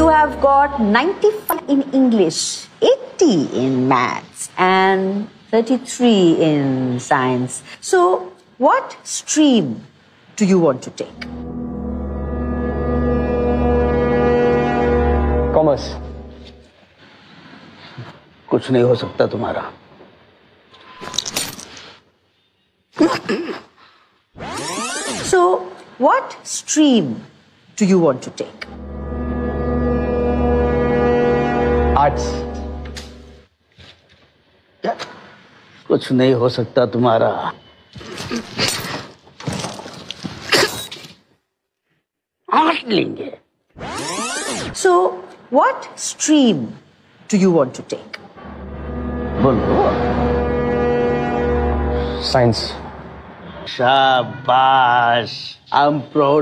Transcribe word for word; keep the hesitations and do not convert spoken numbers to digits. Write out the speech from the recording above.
you have got ninety-five in English, eighty in maths, and thirty-three in science. So, what stream do you want to take? Commerce. कुछ नहीं हो सकता तुम्हारा. So, what stream do you want to take? Arts. कुछ नहीं हो सकता तुम्हारा. आर्ट लेंगे. So, what stream do you want to take? बोलो. Science. शाबाश. I'm proud